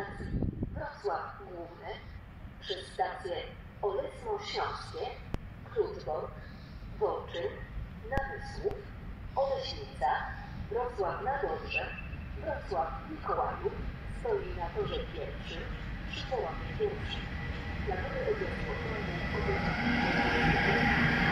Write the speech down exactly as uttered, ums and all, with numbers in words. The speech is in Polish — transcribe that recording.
stacji Wrocław Główny, przez stacje Olesno-Śląskie, Kluczbork, Wołczyn, Namysłów, Oleśnica, Wrocław na Dąbrze, Wrocław Mikołajów stoi na torze pierwszym przy połamie pierwszym. Dla nowej odjazdu